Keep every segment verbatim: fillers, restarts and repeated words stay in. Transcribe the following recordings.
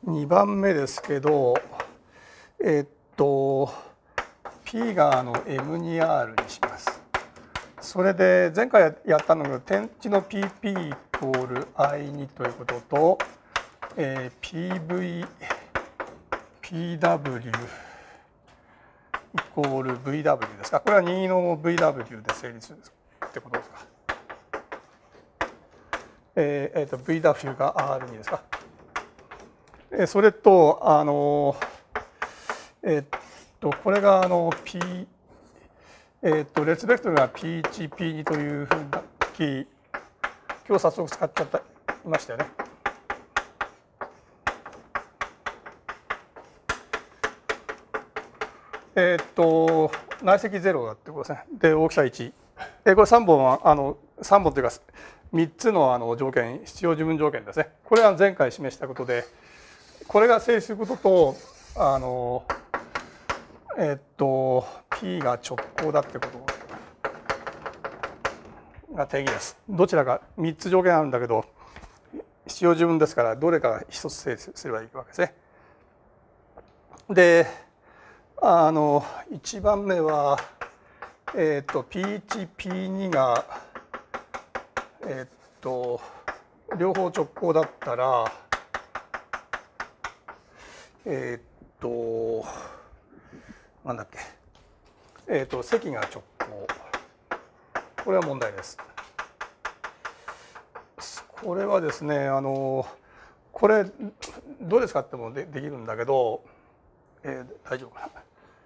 にばんめですけど、えっと P があの エムツーアール にします。それで前回やったのが点値の ピーピー イコール アイツー ということと、えー、ピーブイ ピーダブリュー イコール ブイダブリュー ですか。これはにの ブイダブリュー で成立するってことですか。えーえー、と ブイダブリュー が アールツー ですか。えそれとあのえっとこれがあの P えっと列ベクトルが ピーワン、ピーツー というふうなキー、今日早速使っちゃったいましたよね。えっと内積ゼロだってことですね。で大きさいち。でこれさんぼんはあのさんぼんというかみっつのあの条件、必要十分条件ですね。これは前回示したことで、これが成立することとあのえっと P が直行だってことが定義です。どちらかみっつ条件あるんだけど必要十分ですからどれかひとつ成立すればいいわけですね。であのいちばんめは、えっと ピーワン、ピーツー がえっと両方直行だったらえっとなんだっけえっと積が直行、これは問題です。これはですねあのこれどれ使っても で, できるんだけど、えー、大丈夫かな。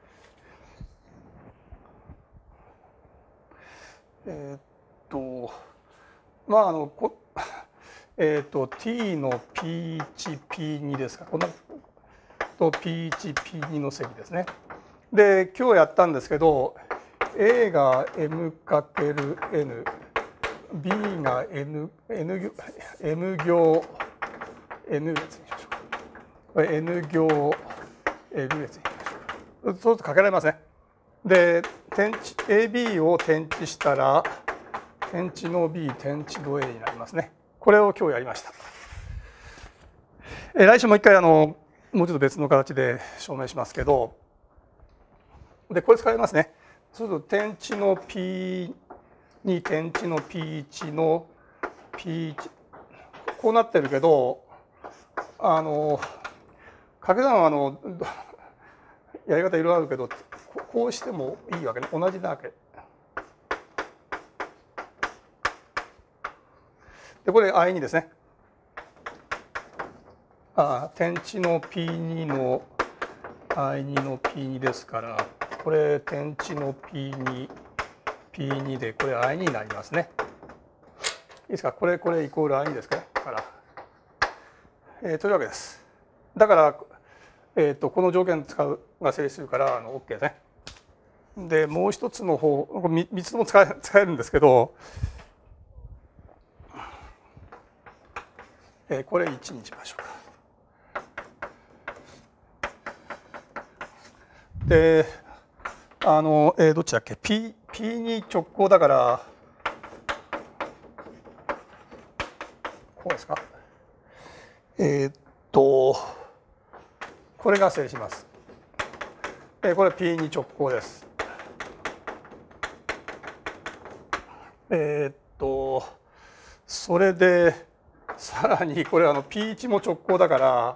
えっとまああのこえっと t の ピーワン、ピーツー ですか。こんなと ピーワン、ピーツー の積ですね。で今日やったんですけど A が M かける N、B が N、N、M 行 N 列にしましょうか。これ N 行 L 列にしましょうか。そうするとかけられますね。で点値 エービー を点値したら点値の B 点値の A になりますね。これを今日やりました。え来週もう一回あのもうちょっと別の形で証明しますけど、でこれ使いますね。そうすると点値の ピーに 点値の ピーワン の ピーワン こうなってるけど、あの掛け算はあのやり方いろいろあるけどこうしてもいいわけね。同じだけでこれ アイツー ですね。あ点値の ピーツー の アイツー の ピーツー ですから、これ点値の ピーツー、ピーツー でこれ アイツー になりますね。いいですか。これこれイコール アイツー ですかね。から、えー、というわけです。だから、えー、とこの条件使うが成立するからあの OK ですね。でもう一つの方 みっつとも使え、使えるんですけど、えー、これいちにしましょうか。であの、えー、どっちだっけ P、P に直行だからこうですか。えー、っとこれが成立します。えー、これ P に直行です。えー、っとそれでさらにこれあの ピーワン も直行だから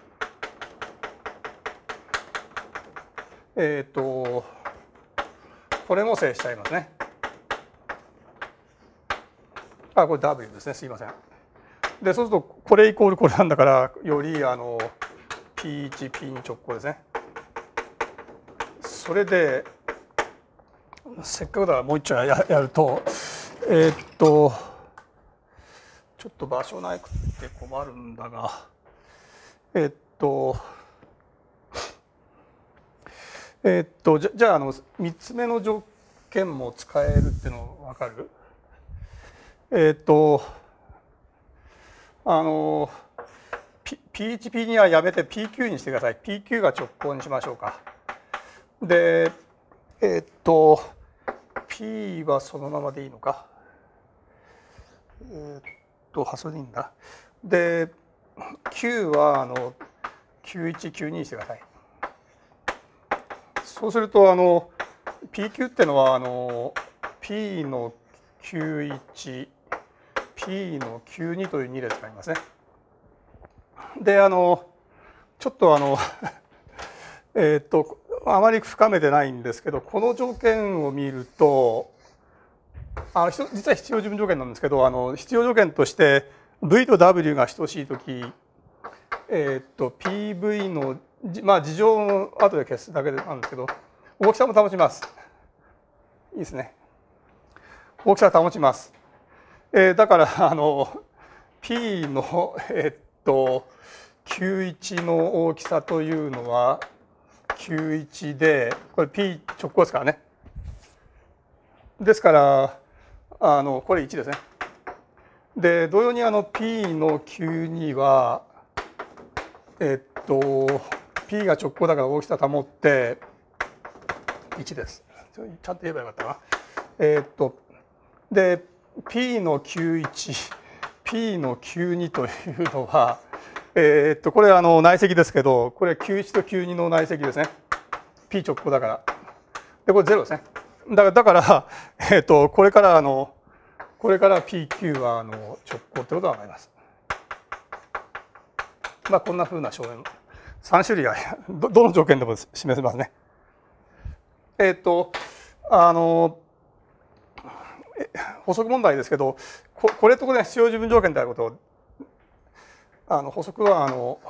えっとこれも成立しちゃいますね。あこれ W ですね。すいません。でそうするとこれイコールこれなんだからよりあの ピーワン、ピーツー 直行ですね。それでせっかくだからもう一丁 や, やるとえー、っとちょっと場所なくて困るんだがえー、っとえー、っとじゃじゃああのみっつめの条件も使えるっていうの分かる？えー、っとあの ピーワン、ピーツー はやめて ピーキュー にしてください。ピーキュー が直行にしましょうか。でえー、っと P はそのままでいいのか。えー、っとそれでいいんだ。で Q はあのきゅういち、きゅうににしてください。そうするとあの ピーキュー っていうのはあの P のきゅういち、P のきゅうにというに列がありますね。であのちょっとあのえっとあまり深めてないんですけど、この条件を見るとあの実は必要十分条件なんですけど、あの必要条件として V と W が等しいとき、えっと ピーブイ のまあ事情を後で消すだけなんですけど、大きさも保ちます。いいですね。大きさ保ちます。えー、だからあの P のえっときゅういちの大きさというのはきゅういちで、これ P 直行ですからね。ですからあのこれいちですね。で同様にあの P のきゅうにはえっと P が直行だから大きさ保っていちです。ちゃんと言えばよかったな。えっとで P のきゅういち、P のきゅうにというのは、えっとこれはあの内積ですけど、これきゅういちときゅうにの内積ですね。P 直行だから。でこれゼロですね。だからだからえっとこれからあのこれから ピーキュー はあの直行ってことが分かります。まあこんなふうな証明さん種類が ど, どの条件でも示せますね。えっとあの補足問題ですけど、ここれとこれが必要十分条件であることをあの補足はあの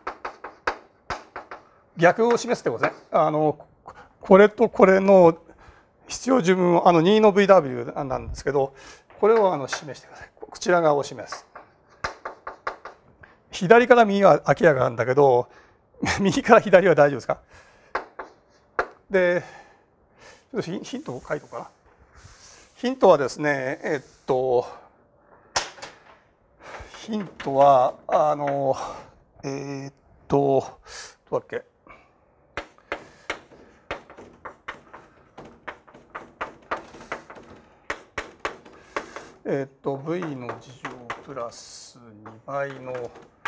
逆を示すということですね。あのこれとこれの必要十分あのにの ブイダブリュー なんですけど、これをあの示してください。こちら側を示す。左から右は明らかなんだけど、右から左は大丈夫ですか？で、ちょっとヒントを書いとこうかな。ヒントはですね、えっと、ヒントは、あの、えー、っと、どうだっけ。えっと、V の事乗プラスにばいの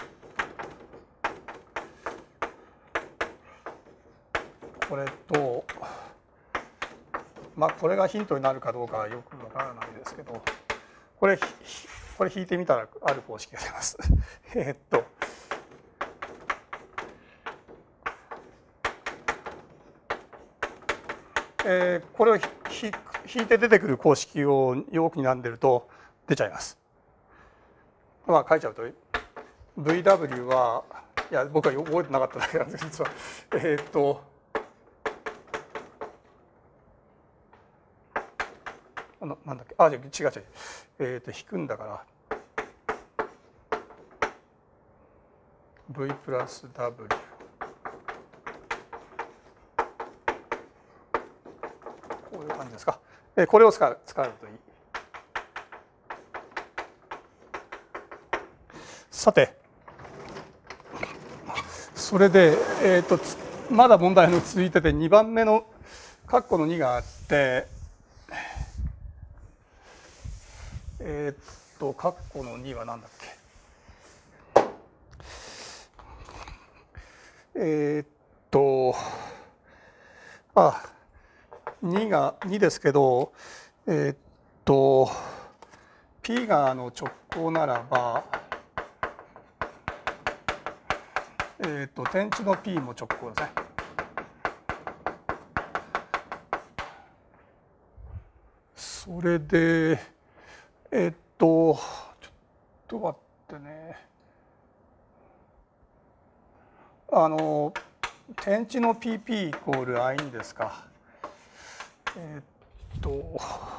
これと、まあこれがヒントになるかどうかはよくわからないですけど、これこれ引いてみたらある方式が出ます。えっとえー、これを引いて出てくる公式をよく睨んでると出ちゃいます。まあ書いちゃうと ブイダブリュー はいや僕は覚えてなかっただけなんです実は。えっとななんだっけあ違う違うえっと引くんだから V プラス Wこういう感じですか。これを使う使うといい。さてそれで、えー、とまだ問題の続いててにばんめの括弧のにがあって、えっ、ー、と括弧のには何だっけ。えっ、ー、とあにがにですけど、えっ、ー、と P があの直行ならば、えっ、ー、と点値の P も直行ですね。それでえっとちょっと待ってね。あの点値の ピーピー イコール アイ ですか。えっと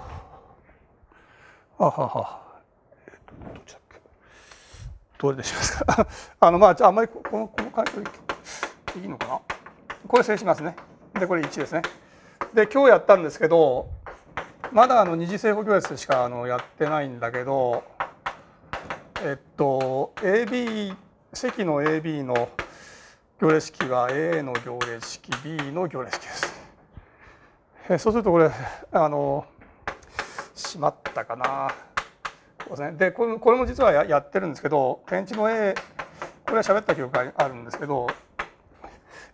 あはは、えっとどっちだっけ。どれでしますか。あのまああんまりこのこの回答いいのかな。これ整理しますね。でこれいちですね。で今日やったんですけど、まだあの二次正方行列しかあのやってないんだけど、えっと エービー 積の エービー の行列式は A の行列式 B の行列式です。えそうするとこれあのしまったかな。でこれこれも実は や, やってるんですけど、点値の A これは喋った記憶があるんですけど、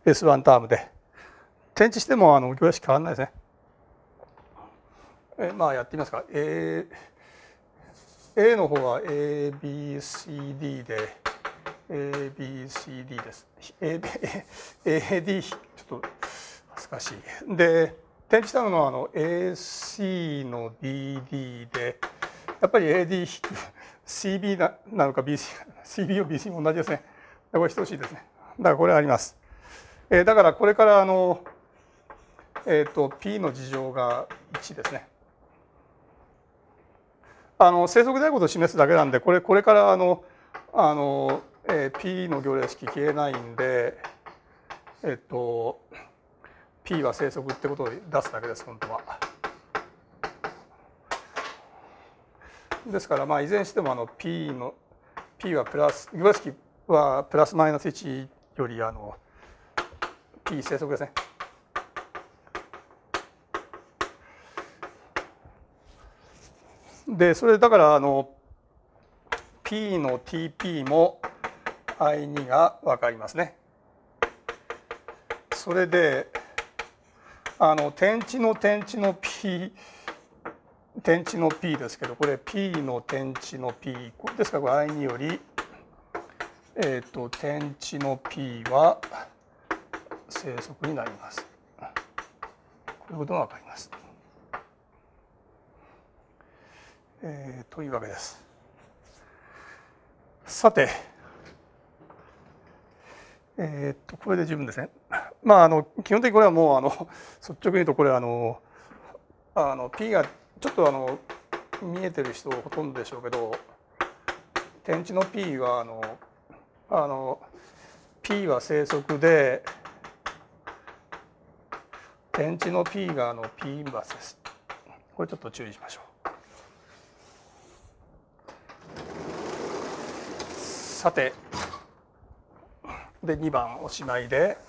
エスワン タームで転置してもあの行式変わらないですね。えまあやってみますか。A, A の方は エービーシーディー で エービーシーディー です。エーディー ちょっと恥ずかしい。で転置したのはあの エーシー の ディーディー でやっぱり エーディー シービー な, なのか ビーシー、シービー も ビーシー も同じですね。これ等しいですね。だからこれあります。えー、だからこれからあの、えー、と P の事乗がいちですね。あの正則であることを示すだけなんで、これこれからあのあの、えー、P の行列式消えないんで、えっ、ー、と P は正則ってことを出すだけです本当は。ですからまあいずれにしてもあの P の P はプラス行列式はプラスマイナスいちよりあの P 正則ですね。でそれだからあの P の ティーピー も アイツー が分かりますね。それであの点値の点値の P 点値の P ですけど、これ P の点値の P ですからこれ アイツー より、えー、と点値の P は正則になります。こういうことが分かります。えー、というわけです。さて、えー、とこれで十分ですね。まああの基本的にこれはもうあの率直に言うとこれあのあの P がちょっとあの見えてる人ほとんどでしょうけど、点値の P はあのあの P は正則で点値の P があの P インバースです。これちょっと注意しましょう。さてでにばんおしまいで。